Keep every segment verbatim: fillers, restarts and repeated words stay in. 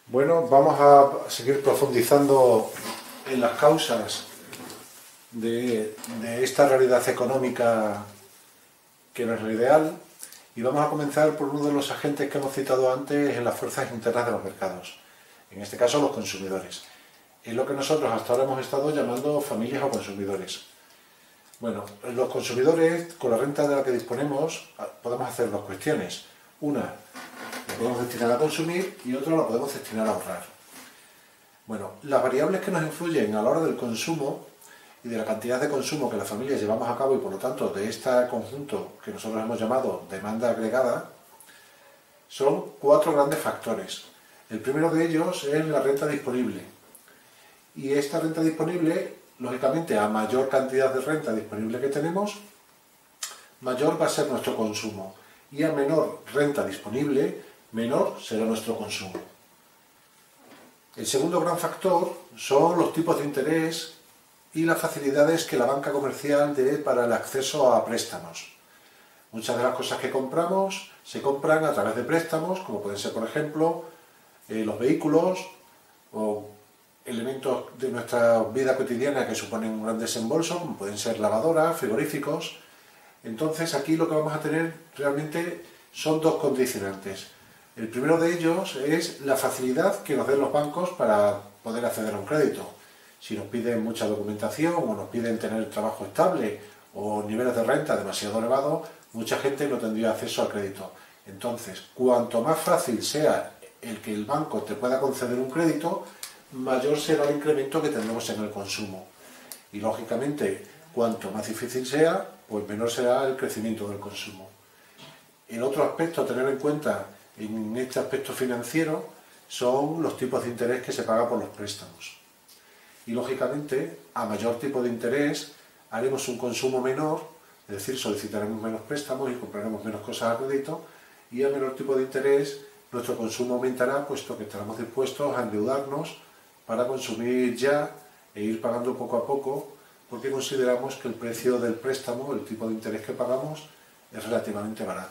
Bueno, vamos a seguir profundizando en las causas de, de esta realidad económica que no es lo ideal, y vamos a comenzar por uno de los agentes que hemos citado antes en las fuerzas internas de los mercados, en este caso los consumidores. Es lo que nosotros hasta ahora hemos estado llamando familias o consumidores. Bueno, los consumidores, con la renta de la que disponemos, podemos hacer dos cuestiones. Una, la podemos destinar a consumir, y otra la podemos destinar a ahorrar. Bueno, las variables que nos influyen a la hora del consumo y de la cantidad de consumo que las familias llevamos a cabo, y por lo tanto de este conjunto que nosotros hemos llamado demanda agregada, son cuatro grandes factores. El primero de ellos es la renta disponible. Y esta renta disponible, lógicamente, a mayor cantidad de renta disponible que tenemos, mayor va a ser nuestro consumo. Y a menor renta disponible, menor será nuestro consumo. El segundo gran factor son los tipos de interés y las facilidades que la banca comercial dé para el acceso a préstamos. Muchas de las cosas que compramos se compran a través de préstamos, como pueden ser, por ejemplo, eh, los vehículos o elementos de nuestra vida cotidiana que suponen un gran desembolso, como pueden ser lavadoras, frigoríficos. Entonces aquí lo que vamos a tener realmente son dos condicionantes. El primero de ellos es la facilidad que nos den los bancos para poder acceder a un crédito. Si nos piden mucha documentación o nos piden tener trabajo estable o niveles de renta demasiado elevados, mucha gente no tendría acceso al crédito. Entonces, cuanto más fácil sea el que el banco te pueda conceder un crédito, mayor será el incremento que tendremos en el consumo. Y lógicamente, cuanto más difícil sea, pues menor será el crecimiento del consumo. El otro aspecto a tener en cuenta en este aspecto financiero son los tipos de interés que se pagan por los préstamos. Y lógicamente, a mayor tipo de interés, haremos un consumo menor, es decir, solicitaremos menos préstamos y compraremos menos cosas a crédito, y a menor tipo de interés, nuestro consumo aumentará, puesto que estaremos dispuestos a endeudarnos para consumir ya e ir pagando poco a poco, porque consideramos que el precio del préstamo, el tipo de interés que pagamos, es relativamente barato.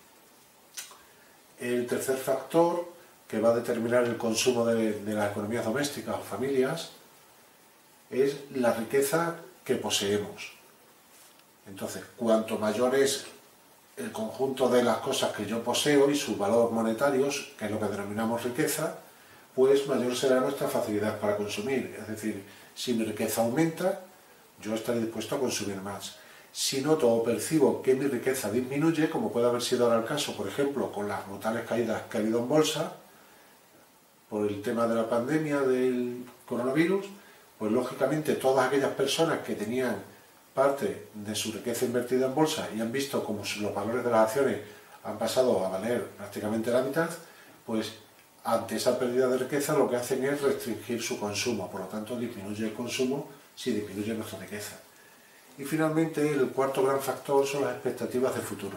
El tercer factor que va a determinar el consumo de, de las economías domésticas o familias es la riqueza que poseemos. Entonces, cuanto mayor es el conjunto de las cosas que yo poseo y sus valores monetarios, que es lo que denominamos riqueza, pues mayor será nuestra facilidad para consumir. Es decir, si mi riqueza aumenta, yo estaré dispuesto a consumir más. Si noto o percibo que mi riqueza disminuye, como puede haber sido ahora el caso, por ejemplo, con las brutales caídas que ha habido en bolsa, por el tema de la pandemia del coronavirus, pues lógicamente todas aquellas personas que tenían parte de su riqueza invertida en bolsa y han visto cómo los valores de las acciones han pasado a valer prácticamente la mitad, pues ante esa pérdida de riqueza lo que hacen es restringir su consumo, por lo tanto disminuye el consumo si disminuye nuestra riqueza. Y finalmente el cuarto gran factor son las expectativas de futuro.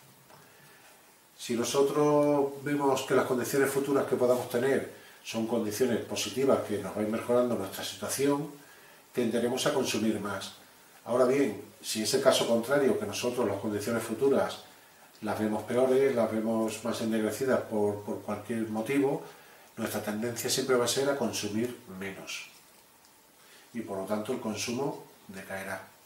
Si nosotros vemos que las condiciones futuras que podamos tener son condiciones positivas que nos van a ir mejorando nuestra situación, tenderemos a consumir más. Ahora bien, si es el caso contrario, que nosotros las condiciones futuras las vemos peores, las vemos más ennegrecidas por, por cualquier motivo, nuestra tendencia siempre va a ser a consumir menos. Y por lo tanto el consumo decaerá.